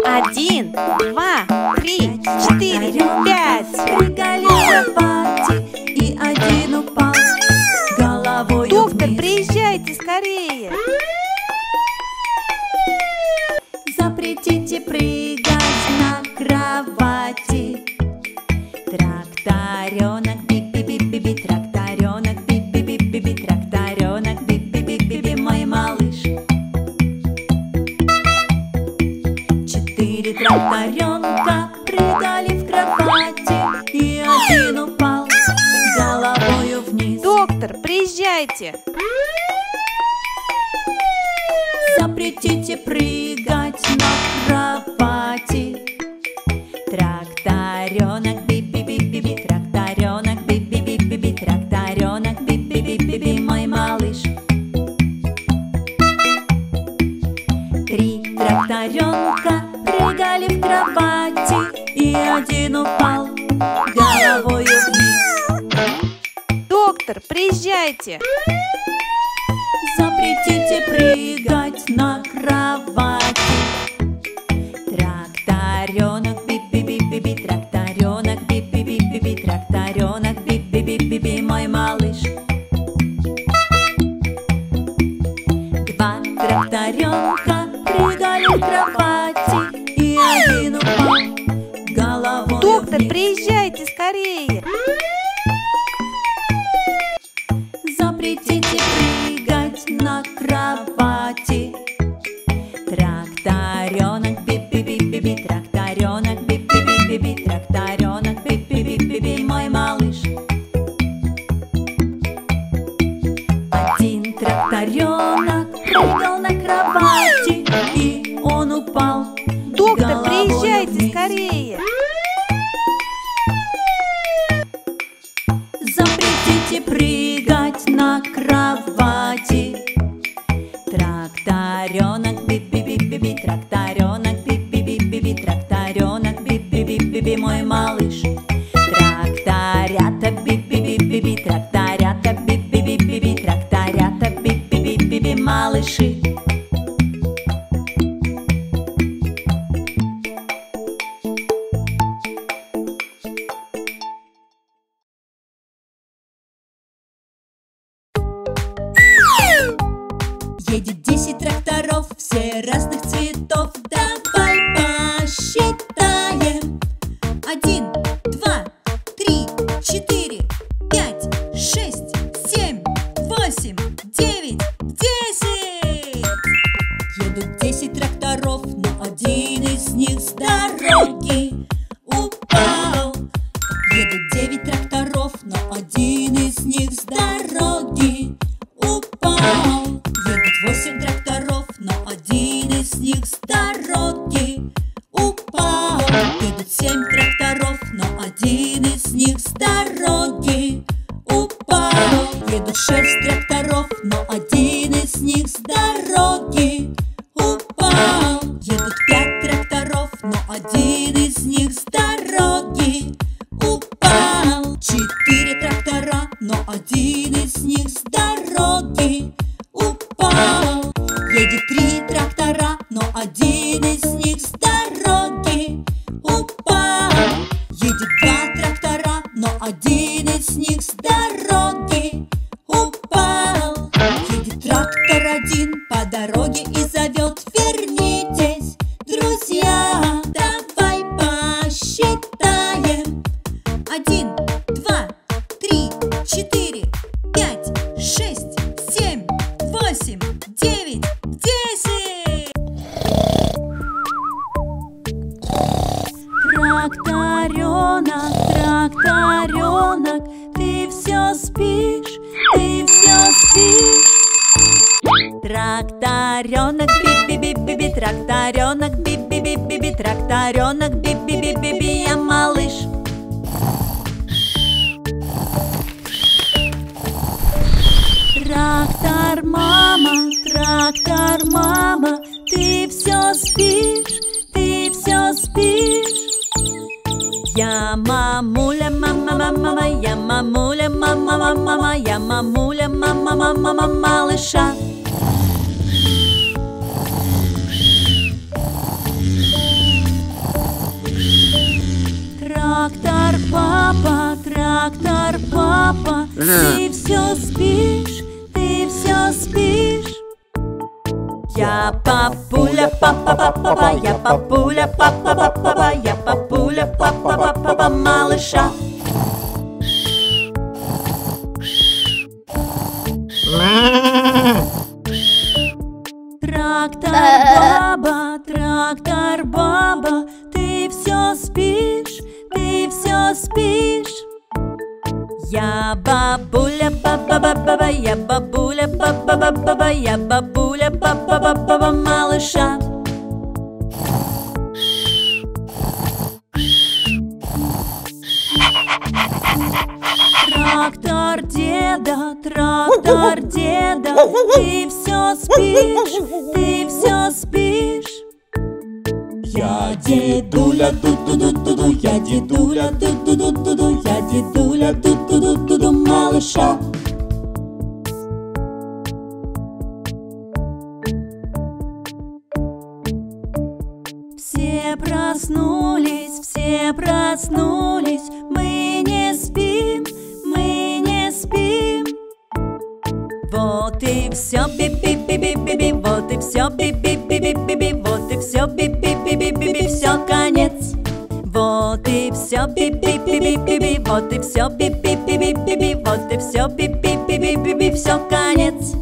1, 2, 3, 4, 5. Прыгали в кровати, и один упал головой вниз. Доктор, приезжайте скорее. Запретите прыгать на кровати. Тракторенок, би-би-би-би-би, тракторенок, би-би-би-би-би, тракторенок, би-би-би-би-би, мой малыш. 4 тракторенка прыгали в кровати, и один упал головою вниз. Доктор, приезжайте. Запретите прыгать на кровати. Тракторенок, би-би-би-би-би, тракторенок, би-би-би-би-би, тракторенок, би-би-би-би-би, мой малыш. 3 тракторенка прыгали в кровати, и один упал головою вниз. Доктор, приезжайте. Запретите прыгать на кровати. Тракторенок, би-би-би-би-би, тракторенок, би-би-би-би-би, тракторенок, би-би-би-би-би, мой малыш. 2 тракторенка прыгали в кровати, и один упал головой Доктор, вниз. приезжайте скорее. Запретите прыгать на кровати. Тракторенок, би-би-би-би-би, тракторенок, би-би-би-би-би, тракторенок, би-би-би-би-би, мой малыш. 1 тракторенок прыгал на кровати, и он упал Доктор, головой приезжайте вниз. скорее. Запретите прыгать на кровати. Тракторенок, би-би-би-би-би, тракторенок, би-би-би-би-би, тракторенок, би-би-би-би-би, мой малыш. Тракторята, би-би-би-би-би, тракторята, би-би-би-би-би, тракторята, би-би-би-би-би, малыши. Едет 10 тракторов, все разных цветов. Давай посчитаем. 1, 2, 3, 4, 5, 6, 7, 8, 9, 10. Едут 10 тракторов, но один из них с дороги упал. Едут 9 тракторов, но один из них с дороги упал. Едут 8 тракторов, но один из них с дороги упал. Едут 7 тракторов, но один из них с дороги упал. Едут 6 тракторов, но один из них с дороги упал. Едут 5 тракторов, но один из них с дороги упал. 4 трактора, но один из них с дороги упал. Едет 3 трактора, но один из них с дороги упал. Едет 2 трактора, но один из них с дороги упал. Едет трактор один по дороге и зовет: вернитесь, друзья, давай посчитаем. 1, 2, 3, 4, 5, 6, 7, 8, 9, 10. Тракторенок, тракторенок, ты все спишь, ты все спишь. Тракторенок, би-би-би-би-би, тракторенок, би-би-би-би-би, тракторенок, би-би-би-би-би, я малыш. Трактор мама, ты все спишь, ты все спишь. Я мамуля, мама, я мамуля, мама, я мамуля, мама, малыша. Трактор, папа, ты все спишь, ты все спишь. Я папуля, папа, я папуля, папа, я папуля, папа, малыша. Трактор, баба, ты все спишь, ты все спишь. Я бабуля, баба, я бабуля, баба, я бабуля, баба, малыша. Трактор деда, ты все спишь, ты все спишь. Я дедуля, ду-ду-ду-ду-ду, я дедуля, ду-ду-ду-ду-ду, я дедуля, ду-ду-ду-ду-ду, малыша. Все проснулись, мы не спим, мы не спим. Вот и все, би-би-би-би-би-би, вот и все, би-би-би-би-би-би, вот и все, би-би-би-би-би-би, все, конец. Вот и все, би-би-би-би-би-би, вот и все, би-би-би-би-би-би, вот и все, би-би-би-би-би-би, все, конец.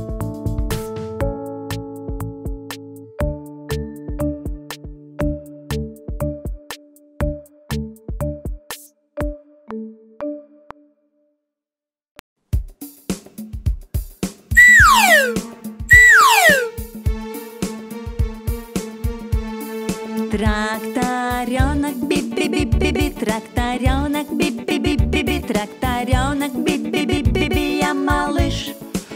Тракторенок, би-би-би-би-би, тракторенок, би-би-би-би-би, тракторенок, би-би-би-би-би, я малыш.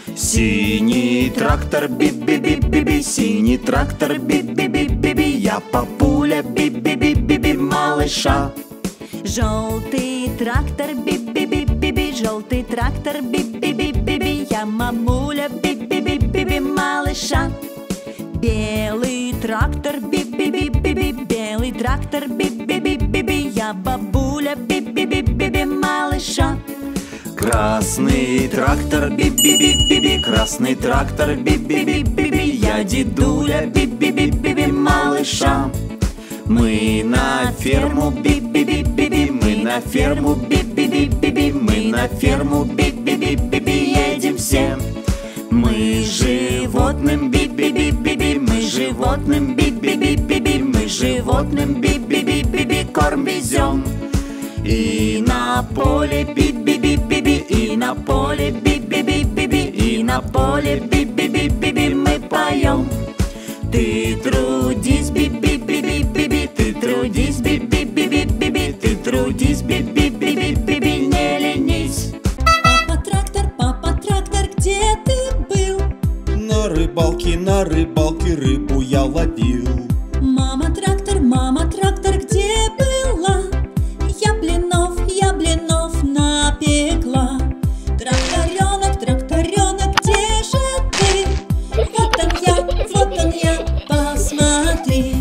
Синий трактор, би-би-би-би-би, синий трактор, би-би-би-би-би, я папуля, би-би-би-би-би, малыша. Желтый трактор, би-би-би-би-би, желтый трактор, би-би-би-би-би, я мамуля, би-би-би-би-би, малыша. Белый трактор, би-би-би-би-би, белый трактор, би-би-би-би-би, я бабуля, би-би-би-би-би, малыша. Красный трактор, би-би-би-би-би, красный трактор, би-би-би-би-би, я дедуля, би-би-би-би-би, малыша. Мы на ферму, би-би-би-би-би, мы на ферму, би-би-би-би-би, мы на ферму, би-би-би-би-би, едем все. Мы животным, би-би-би-би-би, мы животным, би-би-би-би-би, мы животным, би-би-би-би-би, корм везем. И на поле, би-би-би-би-би, и на поле, би-би-би-би-би, и на поле, би-би-би-би-би, мы поем. Ты трудись, би-би-би-би-би, ты трудись, би-би-би-би-би, ты трудись, би-би-би-би-би, не ленись. Папа трактор, где ты был? На рыбалке рыбу я ловил. Мама трактор, где была? Я блинов напекла. Тракторенок, где же ты? Вот он я, посмотри.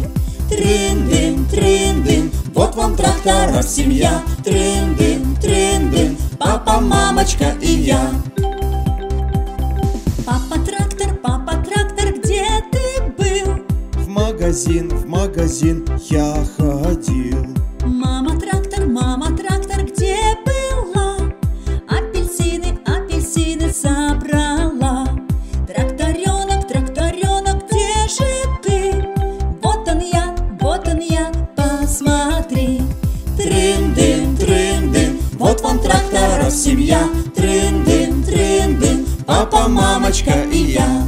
Трын-дын, вот вам тракторов семья. Трын-дын, папа, мамочка и я. Папа трактор, где ты был? В магазин я ходил. Мама трактор, где была? Апельсины собрала. Тракторенок, где же ты? Вот он я, посмотри. Трын-дын, вот вам тракторов семья. Трын-дын, папа, мамочка и я.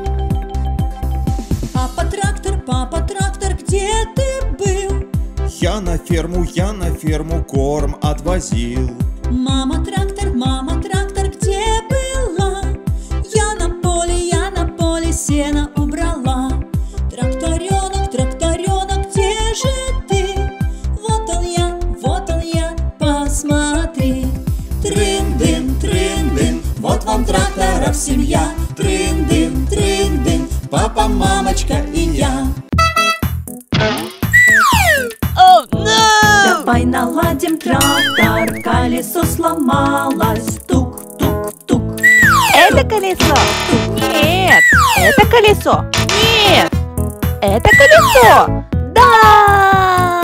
Папа трактор, где ты был? Я на ферму корм отвозил. Мама трактор, где была? Я на поле сено убрала. Тракторенок, где же ты? Вот он я, посмотри. Трын-дын, вот вам тракторов семья. Трын-дын, папа, мамочка и я. Oh, no! Давай наладим трактор, колесо сломалось. Тук-тук-тук. Это колесо. Нет. Это колесо. Нет. Это колесо. Да.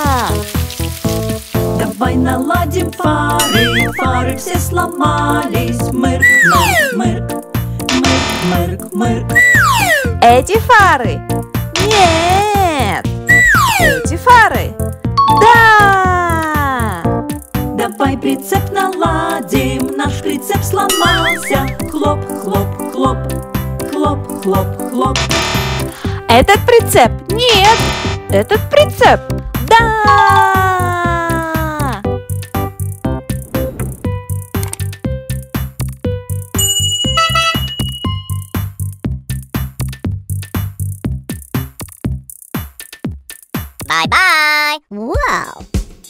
Давай наладим фары, фары все сломались. Мырк, мырк, мырк, мырк, мырк. Эти фары. Нет. Эти фары. Да. Давай прицеп наладим, наш прицеп сломался. Хлоп, хлоп, хлоп, хлоп, хлоп, хлоп. Этот прицеп. Нет. Этот прицеп. Да. Bye-bye! Wow!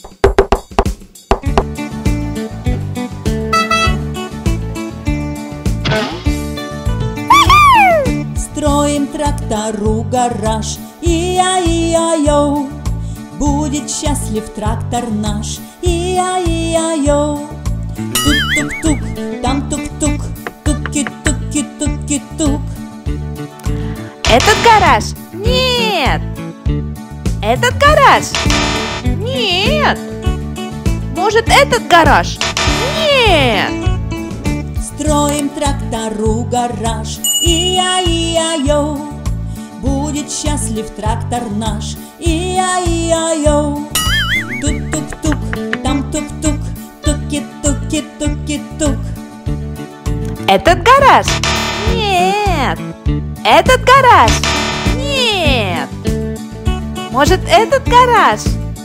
Строим трактору гараж, и-я-и-я-йоу. Будет счастлив трактор наш, и-я-и-я-йоу. Тук-тук-тук, там тук-тук, туки-туки-туки-тук. Этот гараж. Нет. Этот гараж. Нет. Может, этот гараж? Нет. Строим трактору гараж, и-я-и-я-йоу. Будет счастлив трактор наш, и-я-и-я-йоу. Тук-тук-тук, там тук-тук, туки-туки-туки-тук. Этот гараж? Нет. Этот гараж? Нет. Может, этот гараж?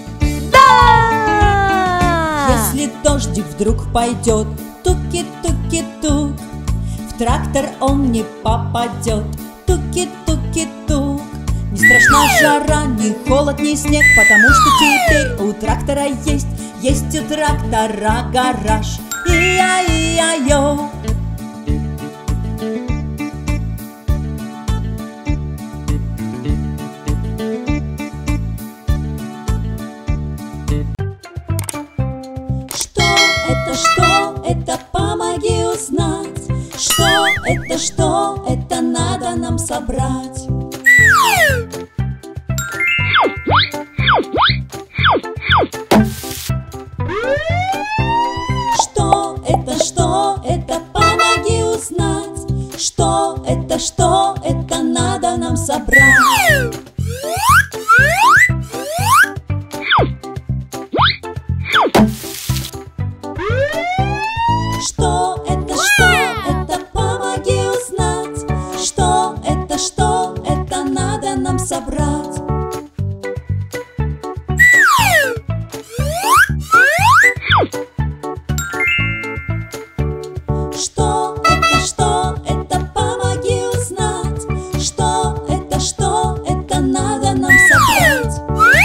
Да! Если дождик вдруг пойдет, туки-туки-тук, в трактор он не попадет. Туки-туки-тук. Не страшна жара, ни холод, ни снег, потому что теперь у трактора есть у трактора гараж. И-я-и-я-йоу. Что это, помоги узнать. Что это, надо нам собрать. Что это, помоги узнать. Что это, надо нам собрать. Что это, помоги узнать. Что это, надо нам собрать. Что это, помоги узнать. Что это, надо нам собрать.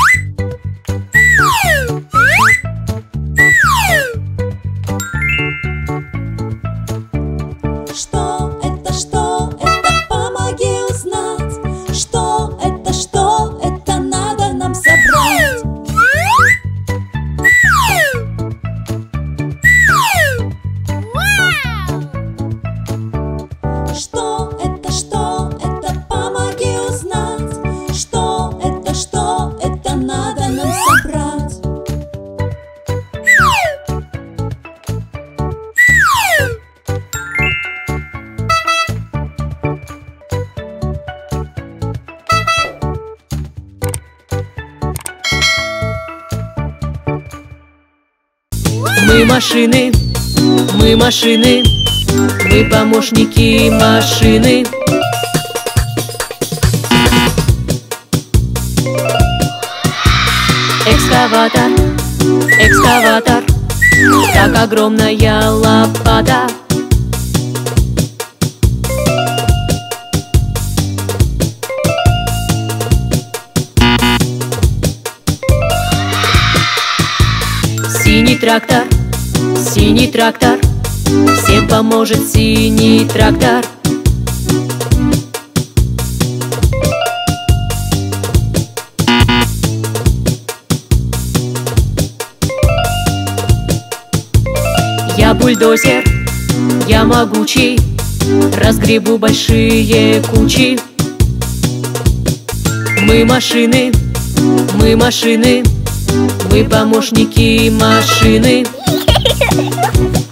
Что это, помоги узнать. Что это, надо нам собрать. Что это, помоги узнать. Что это, надо нам собрать. Мы машины, мы помощники машины. Экскаватор, как огромная лопата. Синий трактор, всем поможет синий трактор. бульдозер, я могучий, разгребу большие кучи. Мы машины, мы помощники машины.